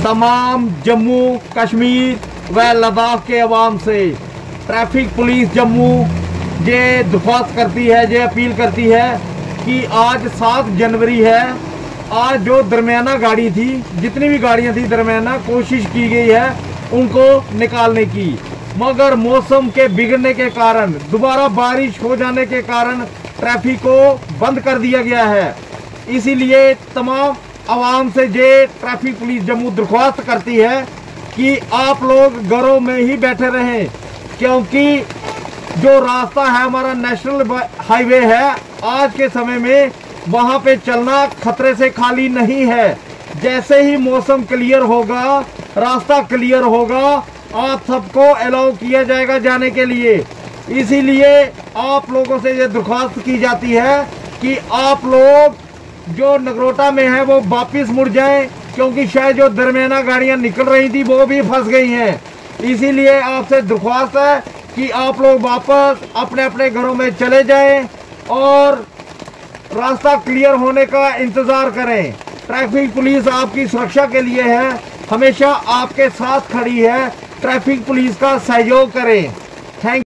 तमाम जम्मू कश्मीर व लद्दाख के अवाम से ट्रैफिक पुलिस जम्मू ये दरख्वास्त करती है, ये अपील करती है कि आज 7 जनवरी है। आज जो दरमियाना गाड़ी थी, जितनी भी गाड़ियां थी दरमियाना, कोशिश की गई है उनको निकालने की, मगर मौसम के बिगड़ने के कारण, दोबारा बारिश हो जाने के कारण ट्रैफिक को बंद कर दिया गया है। इसीलिए तमाम आवाम से ये ट्रैफिक पुलिस जम्मू दरख्वास्त करती है कि आप लोग घरों में ही बैठे रहें, क्योंकि जो रास्ता है हमारा नेशनल हाईवे है, आज के समय में वहां पे चलना खतरे से खाली नहीं है। जैसे ही मौसम क्लियर होगा, रास्ता क्लियर होगा, आप सबको अलाउ किया जाएगा जाने के लिए। इसीलिए आप लोगों से ये दरख्वास्त की जाती है कि आप लोग जो नगरोटा में है वो वापिस मुड़ जाएं, क्योंकि शायद जो दरमियाना गाड़ियां निकल रही थी वो भी फंस गई हैं। इसीलिए आपसे दरख्वास्त है कि आप लोग वापस अपने अपने घरों में चले जाएं और रास्ता क्लियर होने का इंतजार करें। ट्रैफिक पुलिस आपकी सुरक्षा के लिए है, हमेशा आपके साथ खड़ी है। ट्रैफिक पुलिस का सहयोग करें। थैंक